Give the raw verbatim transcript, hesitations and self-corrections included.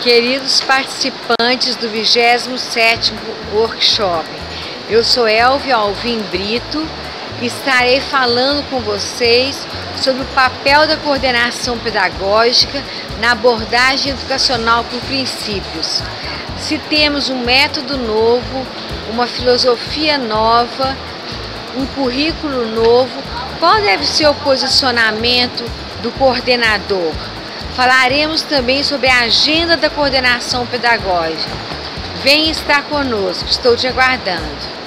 Queridos participantes do vigésimo sétimo Workshop, eu sou Elvia Alvim Brito e estarei falando com vocês sobre o papel da coordenação pedagógica na abordagem educacional por princípios. Se temos um método novo, uma filosofia nova, um currículo novo, qual deve ser o posicionamento do coordenador? Falaremos também sobre a agenda da coordenação pedagógica. Venha estar conosco, estou te aguardando.